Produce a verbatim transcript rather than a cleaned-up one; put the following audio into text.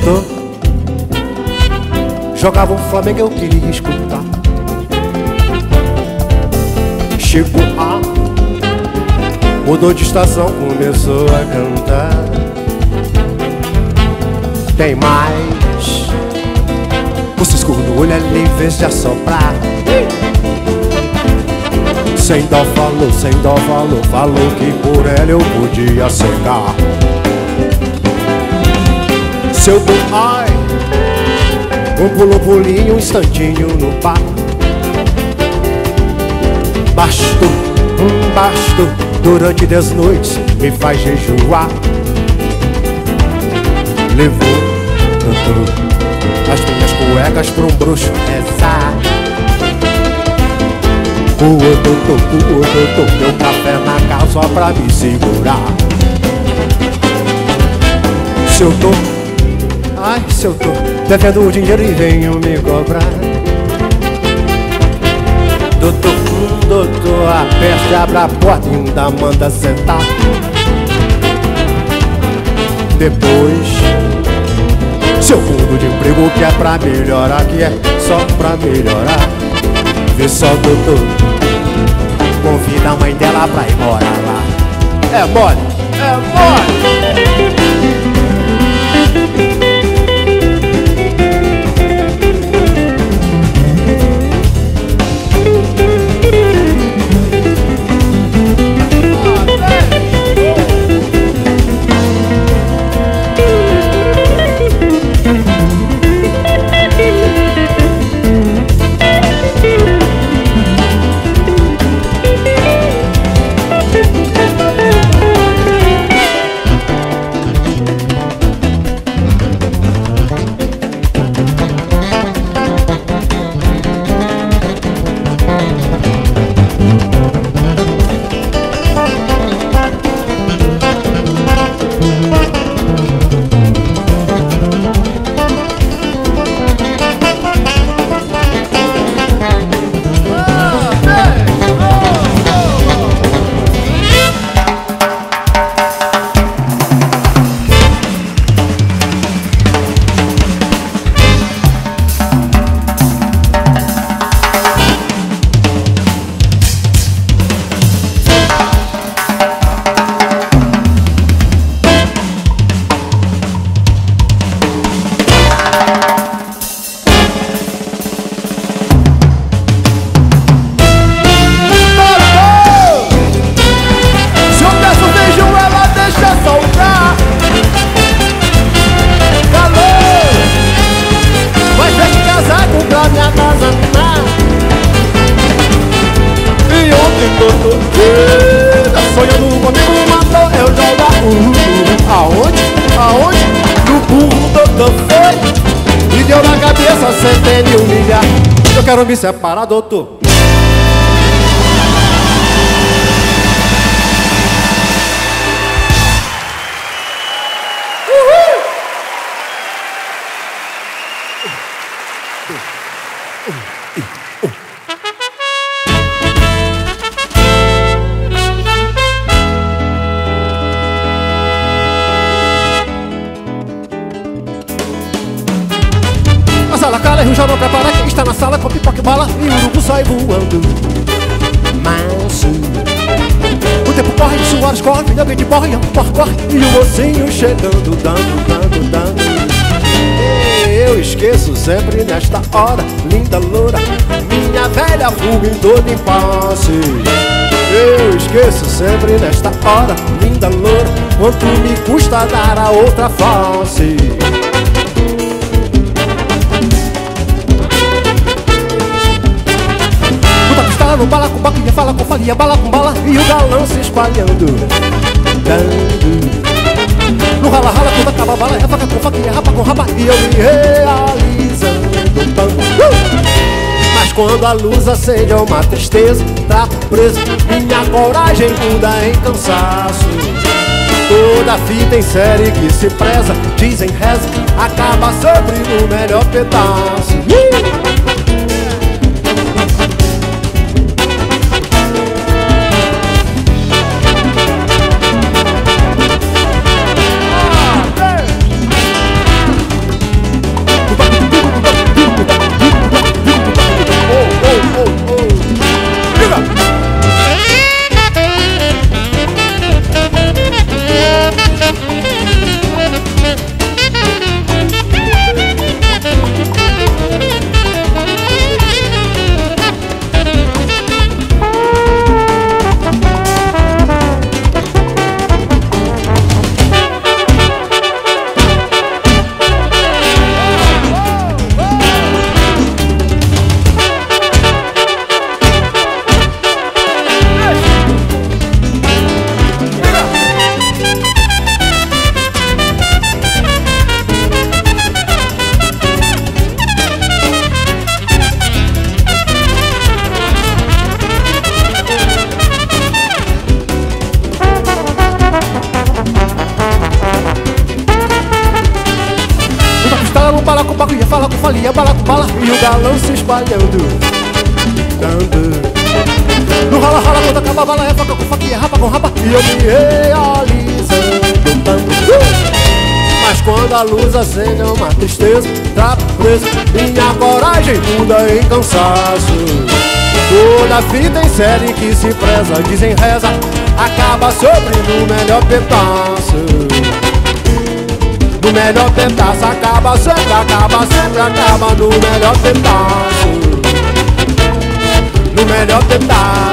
doutor jogava um Flamengo, eu queria escutar. Chegou a mudou de estação, começou a cantar. Tem mais o cisco no olho ali em vez de assoprar. Sem dó falou, sem dó falou, falou que por ela eu podia cegar. Seu dom, ai, um pulo, pulinho, um instantinho no par. Bastou, um bastou, durante dez noites me faz jejuar. Levou, doutor, as minhas cuecas pra um bruxo rezar. O doutor, o doutor, deu café na casa só pra me segurar. Se eu tô, ai, se eu tô devendo o dinheiro e venho me cobrar. Doutor, doutor, a peste abre a porta e ainda manda sentar. Depois, seu fundo de emprego que é pra melhorar, que é só pra melhorar. Vê só, doutor, convida a mãe dela pra ir morar lá. É mole, é mole. Sonhando comigo, mandou eu jogar o uh, aonde? Aonde? No burro, doutor, foi e deu na cabeça centena e um milhar. Eu quero me separar, doutor. A sala cala e o jornal prepara. Quem está na sala com pipoca e bala e o urubu sai voando manso. O tempo corre, o suor escorre, alguém de borra, corre, corre e o mocinho chegando, dando, dando, dando. E eu esqueço sempre nesta hora, linda loura, minha velha fuga em todo impasse. Eu esqueço sempre nesta hora, linda loura, quanto me custa dar a outra face. No bala com baquinha, fala com falia, bala com bala e o galão se espalhando, dando. No rala rala quando acaba a bala, é faca com faquinha, rapa com rapa e eu me realizando, uh! Mas quando a luz acende é uma tristeza, trapo preso, minha coragem muda em cansaço. Toda fita em série que se preza, dizem reza, acaba sempre no melhor pedaço. uh! fala com falia, bala com bala e o galão se espalhando. Dando. No rola, rola, quando acaba a bala é faca com faquinha, rapa com rapa e eu me realizando. uh! Mas quando a luz acende é uma tristeza, trapo preso, minha coragem muda em cansaço. Toda fita em série que se preza, dizem reza, acaba sobre no melhor pedaço. No melhor pedaço, acaba sempre, acaba sempre, acaba no melhor pedaço. No melhor pedaço.